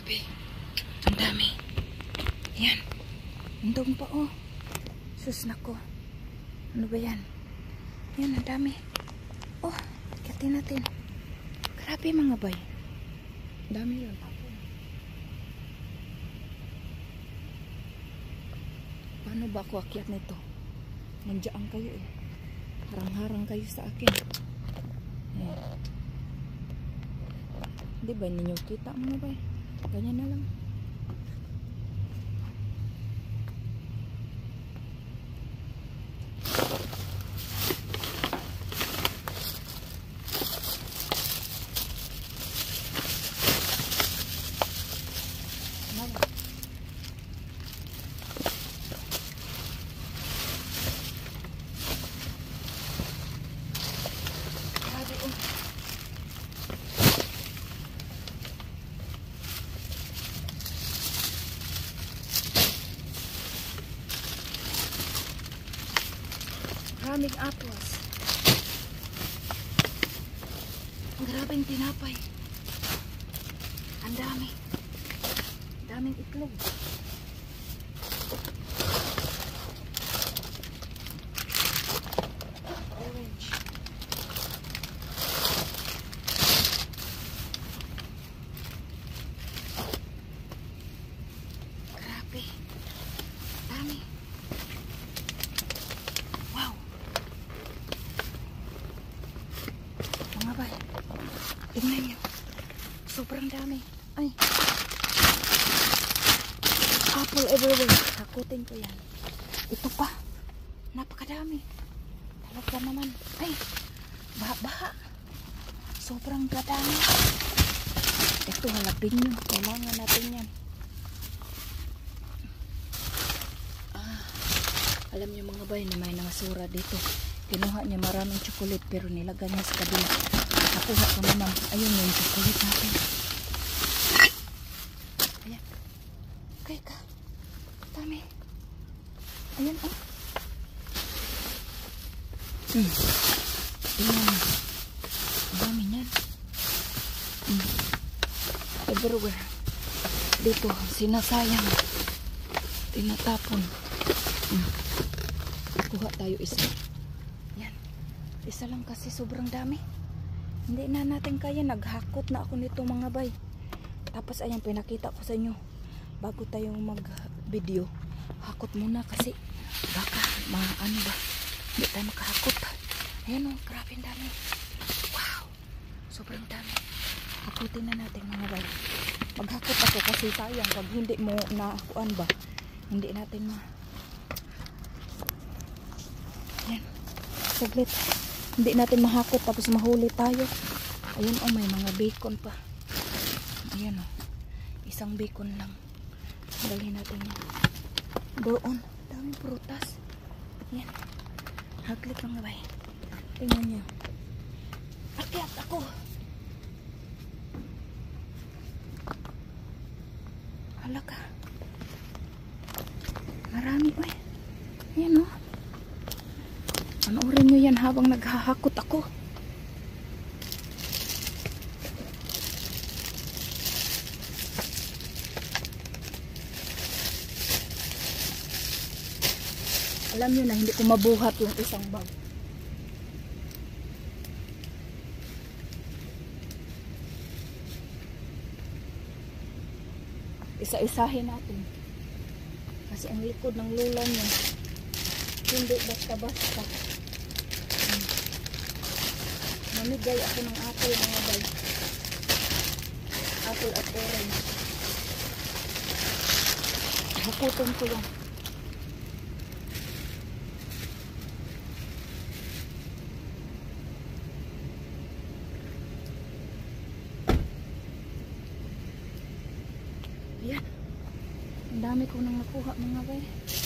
Grabe. Ang dami. Yan. Andun pa oh. Sus nako. Ano ba yan? Yan, ang dami. Oh, kitin natin. Grabe mga bay. Dami yun. Paano ba ako akyat nito? Nandiyan kayo eh. Harang-harang kayo sa akin. Ayan. Di ba ninyo kita mga bay? Ganyan na lang. Maraming apos. Grabing tinapay. Ang dami. Daming itlog. Orange. Grabe. Dami. Wow. Mga bay. Tingnan nyo. Sobrang dami. Ay. Apple everywhere. Hakutin ko yan. Ito pa. Napakadami. Talaga naman. Ay. Baha-baha. Sobrang kadami. Ito halapin nyo. Kailangan natin yan. Alam niyo mga bay na may nangasura dito. Kinuha niya maraming chocolate pero nilagay niya sa kabila. Nakuha ko naman. Ayun yung chocolate natin. Ayan. Okay ka. Dami. Ayan oh. Ayan. Dami niyan. Everywhere. Dito sinasayang. Tinatapon. Kuha tayo isa. Yan. Isa lang kasi sobrang dami. Hindi na natin kaya. Naghakot na ako nito mga bay. Tapos ayan pinakita ko sa inyo. Bago tayo mag video. Hakot muna kasi baka ano ba. Hindi tayo makahakot. Ayan o. Grabe ang dami. Wow. Sobrang dami. Hakutin na natin mga bay. Maghakot ako kasi sayang pag hindi mo naakuan ba. Hindi natin Ayan. Saglit. Hindi natin mahakot tapos mahuli tayo. Ayan oh, may mga bacon pa. Ayan oh. Isang bacon lang. Dalhin natin yan. Doon. Daming prutas. Ayan. Haglit lang ba? Tingnan nyo. Akyat ako. Halaka. Marami oh. Ayan oh. Panoorin nyo yan habang naghahakot ako. Alam nyo na hindi ko mabuhat yung isang bag. Isa-isahin natin. Kasi ang likod ng lula nyo hindi basta-basta. Mamigay ako ng apple mga bay. Apple at orange. Hakutin ko yan. Yan. Ang dami ko nang nakuha mga bay.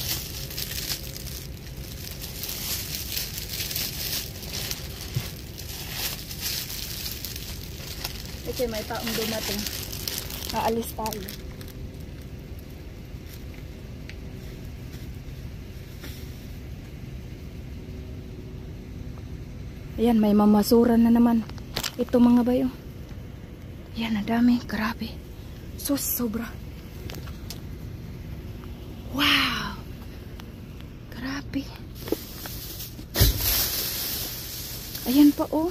Kasi may taong dumating. Aalis tayo. Ayan, may mamasuran na naman. Ito mga bayo. Yan, ang dami. Grabe. Sus, sobra. Wow! Grabe. Ayan pa oh.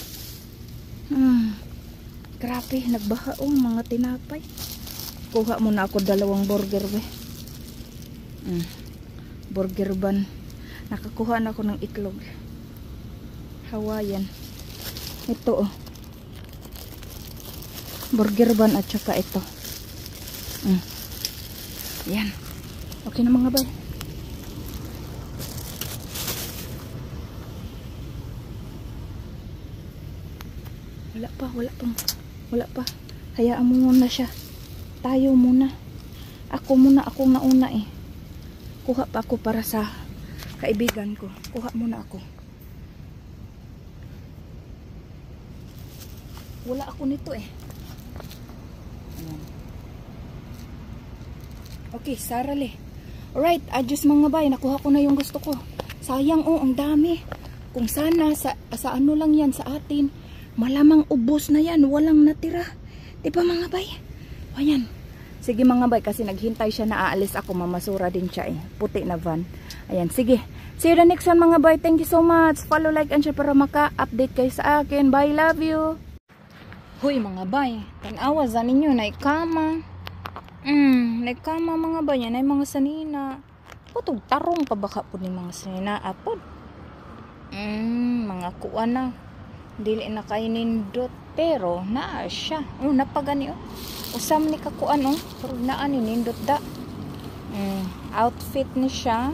Grabe, nagbaha oh mga tinapay. Kuha muna ako 2 burger be. Burger bun. Nakakuha na ako ng itlog. Hawaiian. Ito oh. Burger bun at saka ito. Yan. Okay na mga bay. Wala pa. Hayaan mo muna siya. Tayo muna. Ako muna, akong nauna eh. Kuha pa ako para sa kaibigan ko. Kuha muna ako. Wala ako nito eh. Okay, sarali. Alright, adjust mga bay. Nakuha ko na yung gusto ko. Sayang oh, ang dami. Kung sana, sa ano lang yan sa atin, malamang ubos na yan. Walang natira. Diba mga bay? Ayan. Sige mga bay, kasi naghintay siya na aalis ako. Mamasura din siya eh. Puti na van. Ayan, sige. See you the next one mga bay. Thank you so much. Follow, like, and share para maka-update kayo sa akin. Bye, love you. Huy mga bay. Tanawa za ninyo na ikama. Naikama mga bay. Yan ay mga sanina. Putog tarong pa baka po ni mga sanina. Apod. Mga kuwa na. Dili na kainindot. Pero naa siya. Napagani oh. Usam ni kakuan oh. Pero naa ni nindot da. Outfit ni siya.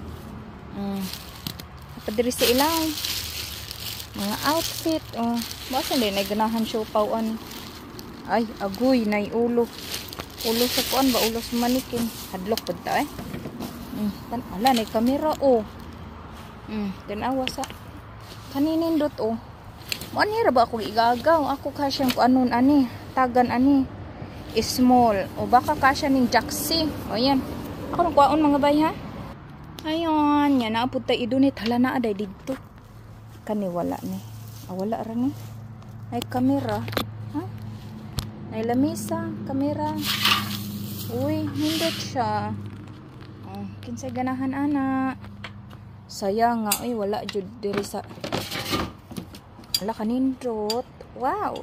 Padiri sa ilaw. Mga outfit oh. Basta din ay ganahan siya upawan. Ay agoy na ulo. Ulo sa kuan ba? Ulo sa manikin. Hadlok po ta eh. Ala na kamera oh. Tanawa sa kaninindot oh. Manira ba ako igagaw? Ako kasyang ko anon ani. Tagan ani. Small. O baka kasya ning jaxi. O yan. Ako nang kuwaon mga bay ha. Ayon. Yan na puta idunit. Hala na aday dito. Kani wala ni. Wala ra ni. Ay kamera. Ha? Ay lamisa. Kamera. Uy. Hindot siya. Kinsay ganahan ana. Sayang nga. Ay wala jud diri sa... Ala kanindot. Wow.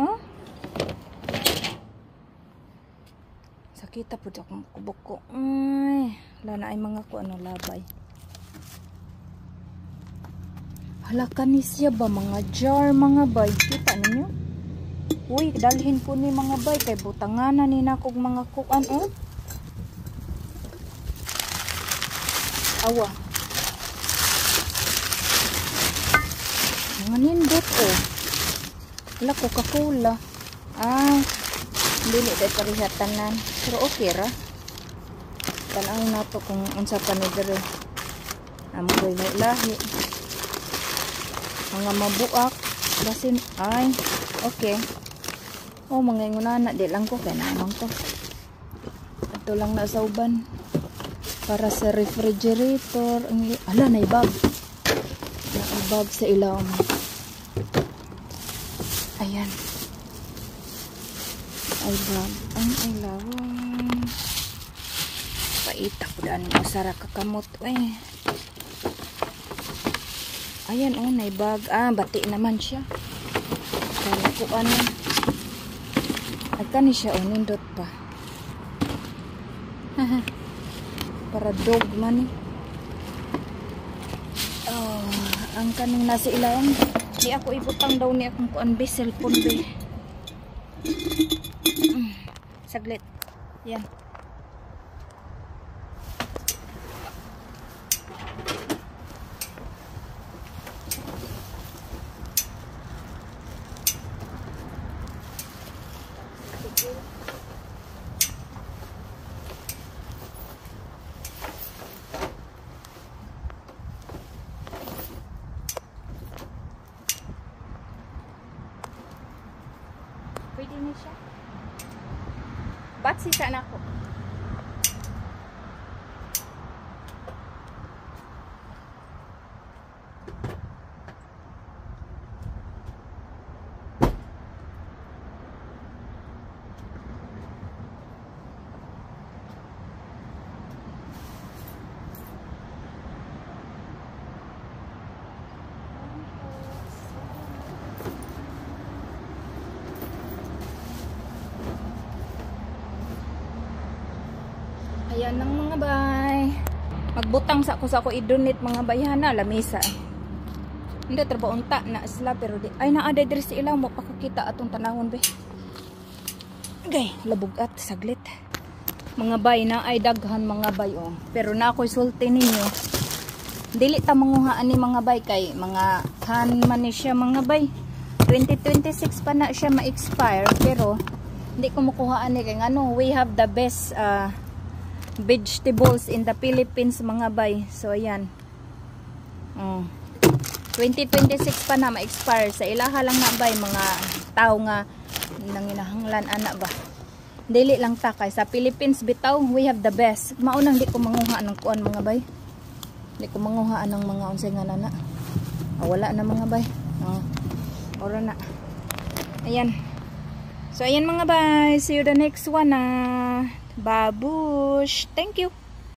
Sakita po akong kubok ko. Ay. Wala na ay mga ko ano labay. Hala kanisya ba mga jar mga bay. Kita ninyo? Uy dalhin ko ni mga bay. Kay butanganan ni nakog mga kuan oh. Awa. Mga nindot oh. Wala Coca-Cola. Dili day parihatanan. Pero okay ra. Tanaw na to kung unsa pa ni dere. Amoy lahi. Mga mabuak. Basin ay. Okay. Oh mga ingunana. Di lang ko. Kaya naman ko. Ito lang na sa uban. Para sa refrigerator. Ala na ibag. Na ibag sa ilaw. Ayan. Ay bag. Ang ilaw. Paita ko daan mo sara kakamot. Ayan oh, naibag. Bati naman siya. Kaya ko ano. Agkani siya oh, nindot pa. Para dog man eh. Ang kanang nasa ilawan. Di ako ibutang daw ni akong kuan be, cellphone be. Saglit. Yan. Pwede na siya. Ba't sisa na ako? Ayan ng mga bay. Magbutang sa ako i-donate mga bayana lamisa. Hindi trabaho unta na sila pero di ay naa diri sa ilaw mo pa ko kita atong tanawon be. Okay, labugat saglit. Mga bay na ay daghan mga bay oh. Pero na ako'y sulti ninyo. Dili ta manguhaan ni mga bay kay mga kan man ni siya mga bay. 2026 pa na siya ma-expire pero hindi ko makuhaan ni kay ano, we have the best vegetables in the Philippines mga bay. So ayan. 2026 pa na ma-expire sa ilaha lang na bay mga tao nga nanginahanglan ana ba. Dili lang ta kay sa Philippines bitaw we have the best. Maunang di ko manguha ng kuan mga bay. Di ko manguha ng mga unsay nga nana. Wala na mga bay. Ora na. Ayan. So ayan mga bay, see you the next one na. Babush. Thank you.